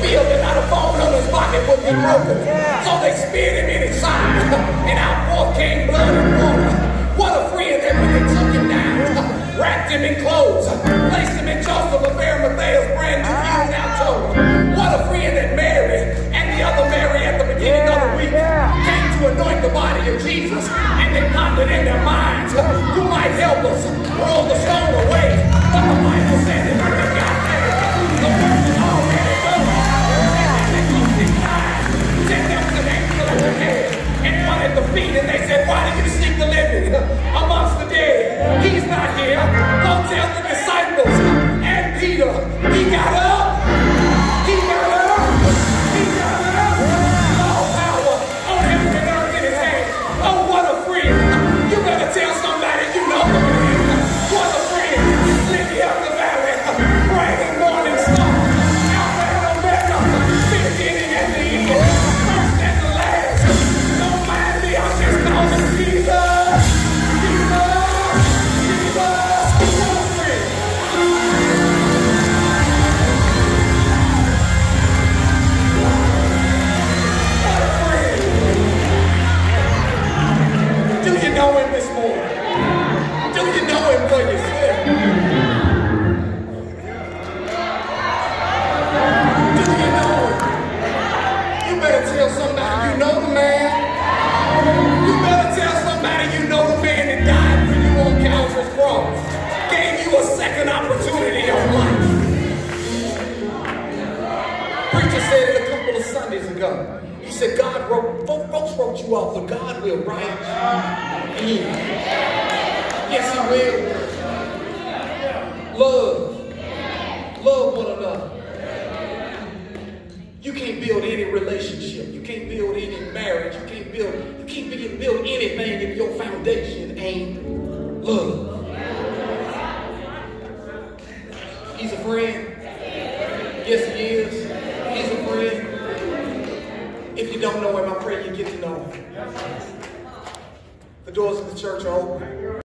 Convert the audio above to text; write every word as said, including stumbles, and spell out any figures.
feel that not a bone on his body would be broken. So they speared him in his side, and out forth came blood and water. What a friend that when they took him down, wrapped him in clothes, placed him in Joseph of Arimathea's brand new hewn out told. What a friend that Mary and the other Mary at the beginning of the week came to anoint the body of Jesus, and they pondered in their minds, who might help us roll the stone away? But the Bible said that when they got there, the work was already done. And they looked inside, said there was an angel at the head and one at the feet, and they said, why do you seek the living amongst the dead? He's not here. Go tell the disciples and Peter, he got up. He got up. He got up. All power on heaven and earth in his hand. Oh, what a friend. You better tell somebody you know the man. What a friend. Lily of the valley. Bright and morning star. Alpha and Omega. Beginning and the end. First and the last. Don't mind me. I'll just call him Jesus. Jesus. Jesus. What a friend. Do you know him this morning? Do you know him for yourself? Do you know him? You better tell somebody you know the man. You better tell somebody you know the man that died for you on Calvary's cross. Gave you a second opportunity on life. Preacher said it a couple of Sundays ago. He said, God wrote, folks wrote you off, but God will write you in. Yes, he will. Love. Love one another. You can't build any relationship. You can't build any marriage. You can't build, you can't build anything if your foundation ain't love. He's a friend. Yes, he is. He's a friend. If you don't know him, I pray you get to know him. The doors of the church are open.